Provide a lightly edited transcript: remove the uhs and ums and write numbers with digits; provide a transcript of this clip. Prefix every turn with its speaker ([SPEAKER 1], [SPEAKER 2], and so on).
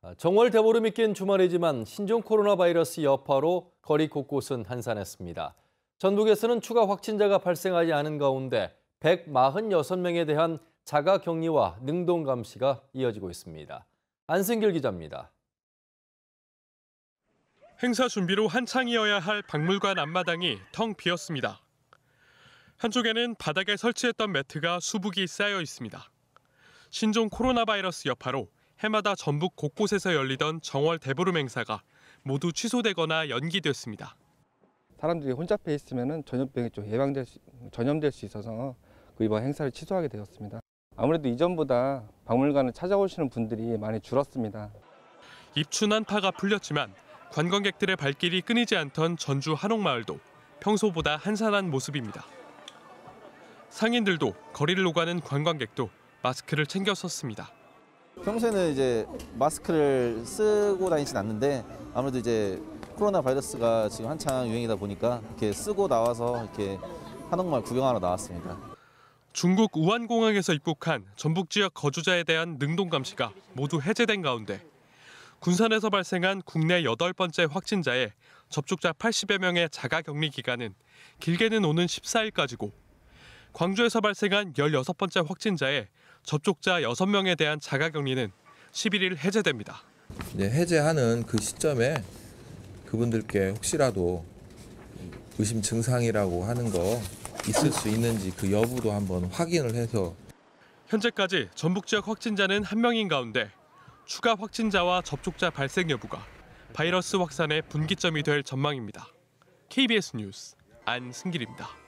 [SPEAKER 1] 정월 대보름이 낀 주말이지만 신종 코로나 바이러스 여파로 거리 곳곳은 한산했습니다. 전북에서는 추가 확진자가 발생하지 않은 가운데 146명에 대한 자가 격리와 능동 감시가 이어지고 있습니다. 안승길 기자입니다.
[SPEAKER 2] 행사 준비로 한창이어야 할 박물관 앞마당이 텅 비었습니다. 한쪽에는 바닥에 설치했던 매트가 수북이 쌓여 있습니다. 신종 코로나 바이러스 여파로 해마다 전북 곳곳에서 열리던 정월 대보름 행사가 모두 취소되거나 연기됐습니다.
[SPEAKER 3] 사람들이 혼잡해 있으면 전염병이 좀 전염될 수 있어서 이번 행사를 취소하게 되었습니다. 아무래도 이전보다 박물관을 찾아오시는 분들이 많이 줄었습니다.
[SPEAKER 2] 입춘 한파가 풀렸지만 관광객들의 발길이 끊이지 않던 전주 한옥마을도 평소보다 한산한 모습입니다. 상인들도 거리를 오가는 관광객도 마스크를 챙겨 썼습니다.
[SPEAKER 4] 평소에는 이제 마스크를 쓰고 다니진 않는데 아무래도 이제 코로나 바이러스가 지금 한창 유행이다 보니까 이렇게 쓰고 나와서 이렇게 한옥마을 구경하러 나왔습니다.
[SPEAKER 2] 중국 우한공항에서 입국한 전북 지역 거주자에 대한 능동 감시가 모두 해제된 가운데 군산에서 발생한 국내 8번째 확진자의 접촉자 80여 명의 자가 격리 기간은 길게는 오는 14일까지고 광주에서 발생한 16번째 확진자의 접촉자 6명에 대한 자가 격리는 11일 해제됩니다.
[SPEAKER 5] 해제하는 그 시점에 그분들께 혹시라도 의심 증상이라고 하는 거 있을 수 있는지 그 여부도 한번 확인을 해서.
[SPEAKER 2] 현재까지 전북 지역 확진자는 1명인 가운데 추가 확진자와 접촉자 발생 여부가 바이러스 확산의 분기점이 될 전망입니다. KBS 뉴스 안승길입니다.